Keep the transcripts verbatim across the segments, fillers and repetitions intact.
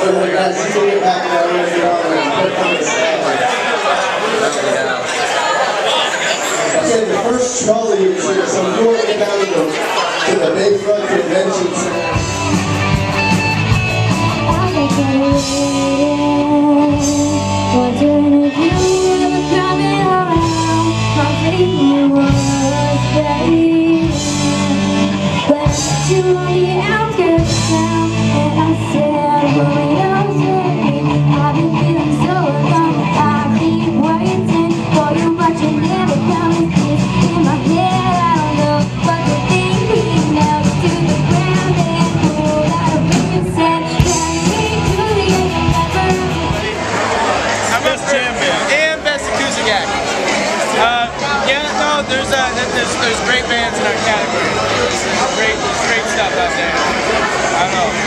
guys, you take it back there, we're going to put it on the stand. Okay, the first trolley you see is some going down to the, to the Bayfront Convention Center. Wondering if you were coming around, my favorite was baby. But you on the outskirts now, and I said, well, you're saying, I've been feeling so alone. I keep waiting for you, but you never come. It's in my head, I don't know what you're thinking now. To the ground and pulled out a ring and said, carry me to the end of never. How about Jam Band? And Best Acoustic Act. Uh, yeah, no, there's, uh, there's, there's great bands in our category. There's great, there's great stuff out there. I don't know.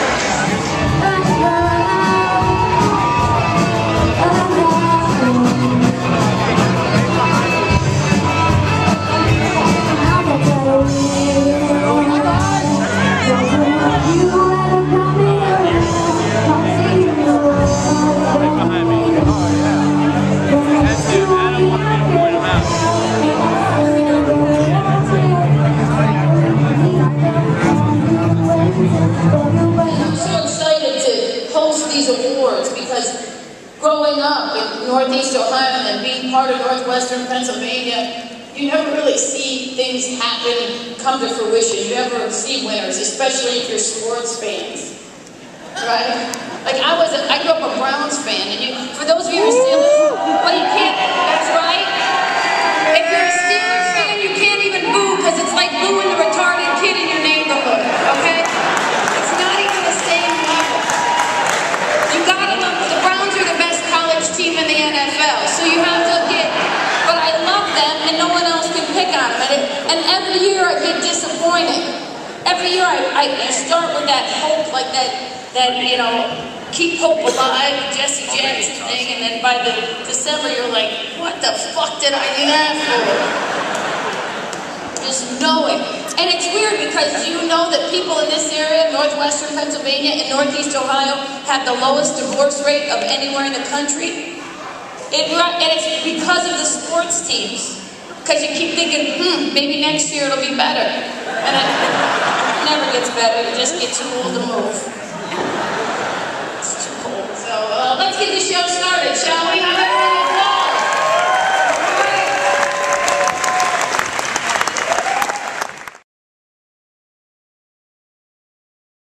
Growing up in Northeast Ohio and being part of Northwestern Pennsylvania, you never really see things happen, come to fruition. You never see winners, especially if you're sports fans, right? Like I was, a, I grew up a Browns fan, and you, for those of you who are Steelers, well, you can't. That's right. If you're a Steelers fan, you can't even boo because it's like booing the retarded kid in your neighborhood. Okay? It's not even the same level. You gotta love the Browns are the best college team in the N F L, so you have to get. But I love them, and no one else can pick on them. And, it, and every year I get disappointed. Every year I, I, I start with that hope, like that, that you know, keep hope alive, Jesse Jackson thing, and then by the December you're like, what the fuck did I do that for? Just knowing. And it's weird because you know that people in this area, Northwestern Pennsylvania and Northeast Ohio, have the lowest divorce rate of anywhere in the country. It, and it's because of the sports teams. Because you keep thinking, hmm, maybe next year it'll be better. And it never gets better, you just get too old to move.